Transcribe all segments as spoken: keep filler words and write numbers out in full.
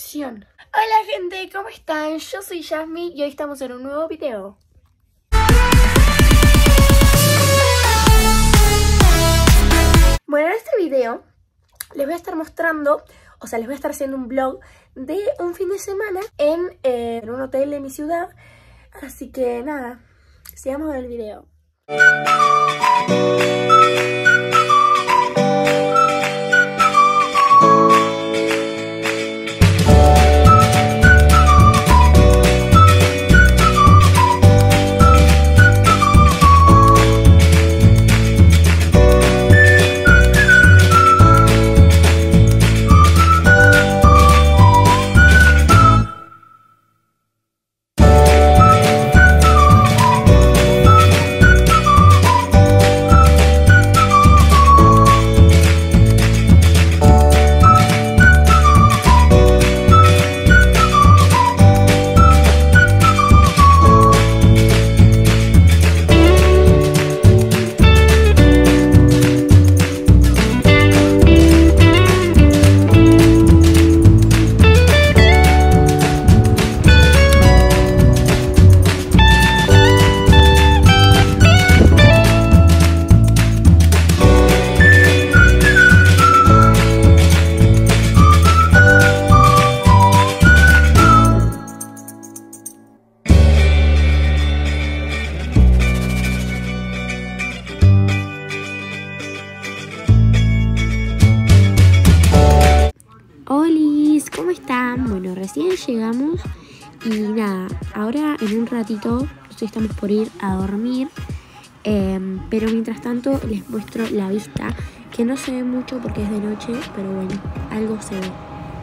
introducción. Hola gente, ¿cómo están? Yo soy Yasmi y hoy estamos en un nuevo video. Bueno, en este video les voy a estar mostrando, o sea, les voy a estar haciendo un vlog de un fin de semana en, eh, en un hotel de mi ciudad. Así que nada, sigamos con el video. Holis, ¿cómo están? Bueno, recién llegamos y nada, ahora en un ratito nosotros estamos por ir a dormir, eh, pero mientras tanto les muestro la vista, que no se ve mucho porque es de noche, pero bueno, algo se ve.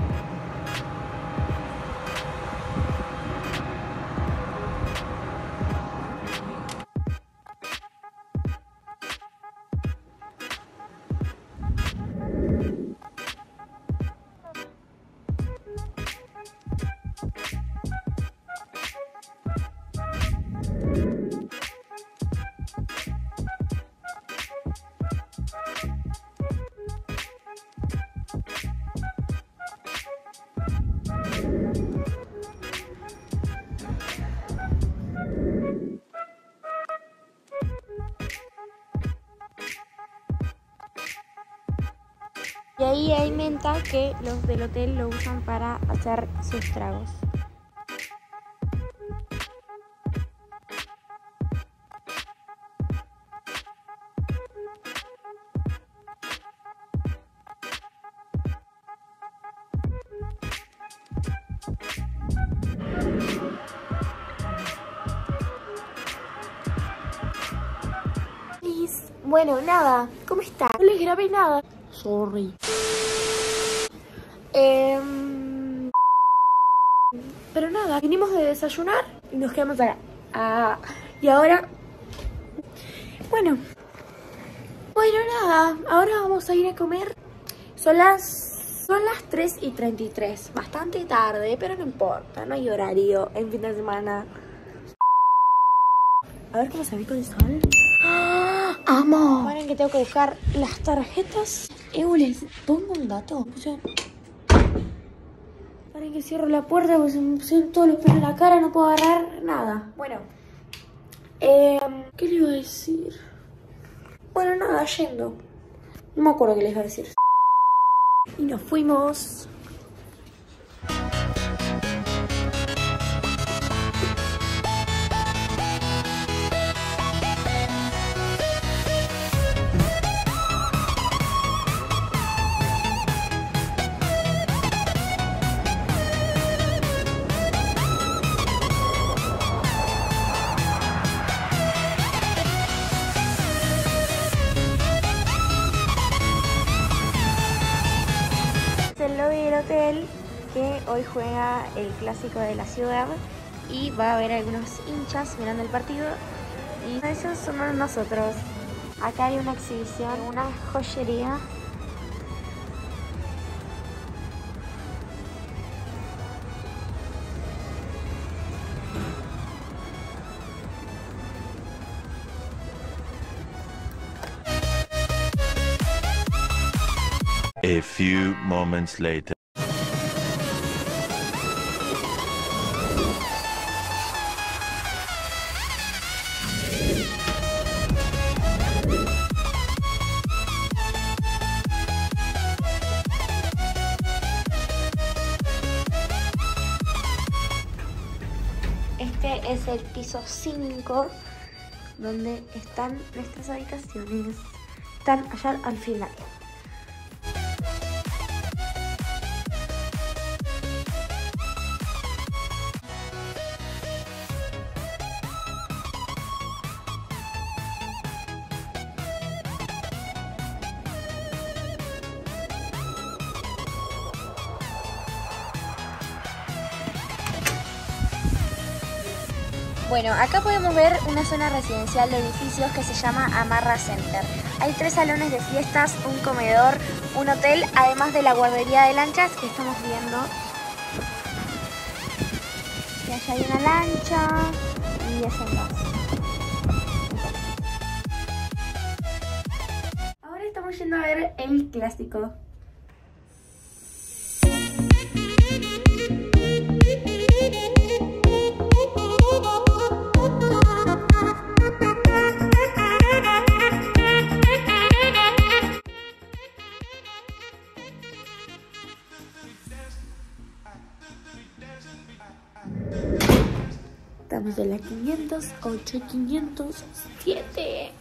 Y ahí hay menta que los del hotel lo usan para hacer sus tragos. Bueno, nada, ¿cómo está? No les grabé nada. Sorry. Eh, pero nada, vinimos de desayunar y nos quedamos acá. Ah, y ahora... Bueno. Bueno, nada, ahora vamos a ir a comer. Son las... Son las tres y treinta y tres. Bastante tarde, pero no importa. No hay horario en fin de semana. A ver cómo se ve con el sol. ¡Ah! ¡Amo! Ahora que tengo que buscar las tarjetas. Eh, les pongo un dato. O sea, para que cierro la puerta porque se me pusieron todos los pelos en la cara. No puedo agarrar nada. Bueno. Eh, ¿Qué le iba a decir? Bueno, nada, yendo. No me acuerdo qué les iba a decir. Y nos fuimos. El lobby del hotel, que hoy juega el clásico de la ciudad y va a haber algunos hinchas mirando el partido y esos somos nosotros. Acá hay una exhibición, una joyería. A few moments later. Este es el piso cinco, donde están nuestras habitaciones. Están allá al final. Bueno, acá podemos ver una zona residencial de edificios que se llama Amarra Center. Hay tres salones de fiestas, un comedor, un hotel, además de la guardería de lanchas que estamos viendo. Y allá hay una lancha y es el más. Ahora estamos yendo a ver el clásico. Estamos en la quinientos ocho, quinientos siete.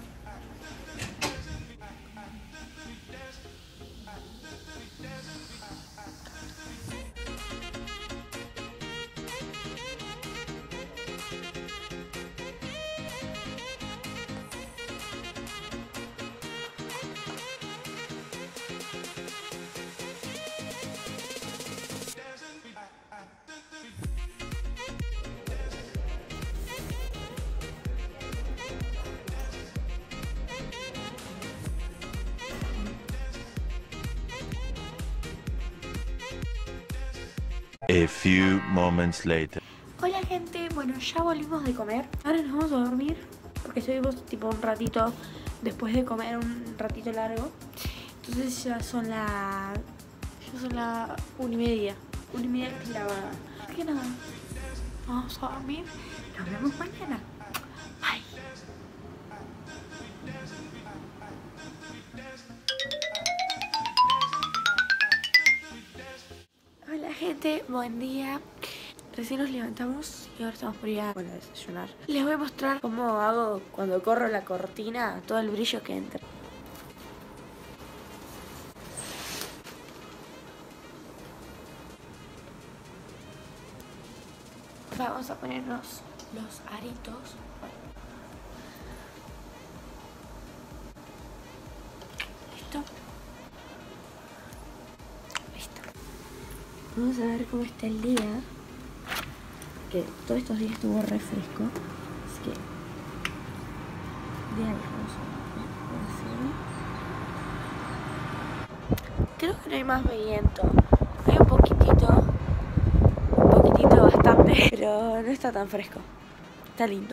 A few moments later. Hola gente, bueno ya volvimos de comer. Ahora nos vamos a dormir porque estuvimos tipo un ratito después de comer, un ratito largo. Entonces ya son la ya son la una y media, una y media clavada. Así que nada, vamos a dormir. Nos vemos mañana. Bye. Hola gente, buen día. Recién nos levantamos y ahora estamos por ir a, bueno, a desayunar. Les voy a mostrar cómo hago cuando corro la cortina, todo el brillo que entra. Vamos a ponernos los aritos. ¿Listo? Listo. Vamos a ver cómo está el día. Que todos estos días estuvo re fresco. Así que día hermoso. Creo que no hay más viento. Hay un poquitito. Un poquitito bastante. Pero no está tan fresco. Está lindo.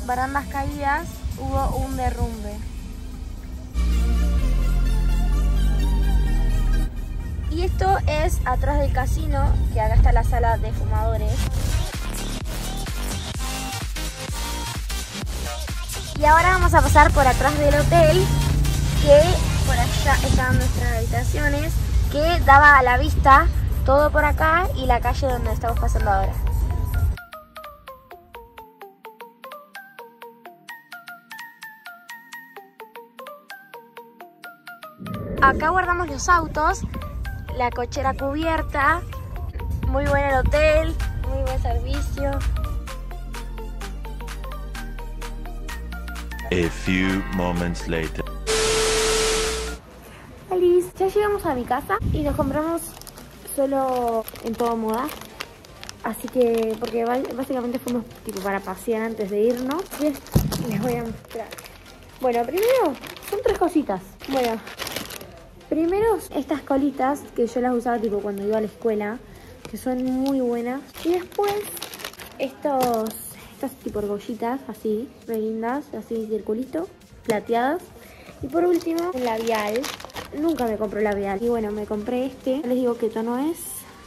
barandas caídas, hubo un derrumbe. Y esto es atrás del casino, que acá está la sala de fumadores. Y ahora vamos a pasar por atrás del hotel, que por allá estaban nuestras habitaciones, que daba a la vista todo por acá y la calle donde estamos pasando ahora. Acá guardamos los autos, la cochera cubierta, muy bueno el hotel, muy buen servicio. A few moments later. Feliz, ya llegamos a mi casa y nos compramos solo en Todo Moda. Así que, porque básicamente fuimos tipo para pasear antes de irnos. Bien, les voy a mostrar. Bueno, primero son tres cositas. Bueno, primero estas colitas que yo las usaba tipo cuando iba a la escuela, que son muy buenas. Y después estos, estas tipo argollitas así, re lindas, así circulito, plateadas. Y por último, un labial. Nunca me compro labial. Y bueno, me compré este. Les digo qué tono es.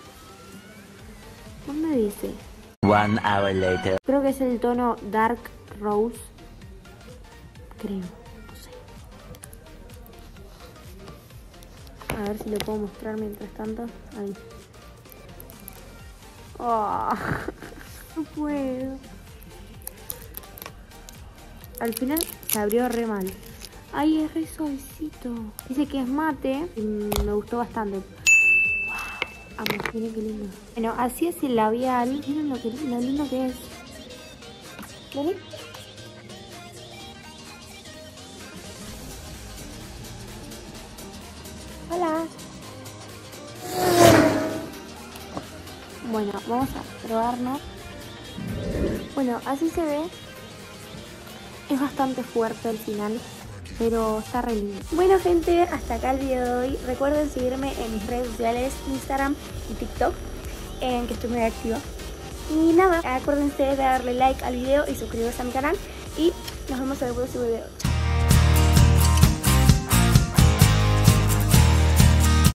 ¿Dónde dice? One hour later. Creo que es el tono Dark Rose. Creo. No sé. A ver si lo puedo mostrar mientras tanto. Ahí. Oh, no puedo. Al final se abrió re mal. Ay, es re suavecito. Dice que es mate y me gustó bastante. Wow, amo, miren qué lindo. Bueno, así es el labial. Miren lo, que, lo lindo que es. ¿Miren? Hola. Bueno, vamos a probarnos. Bueno, así se ve. Es bastante fuerte al final, pero está re lindo. Bueno gente, hasta acá el video de hoy. Recuerden seguirme en mis redes sociales, Instagram y TikTok, en que estoy muy activa. Y nada, acuérdense de darle like al video y suscribirse a mi canal. Y nos vemos en el próximo video.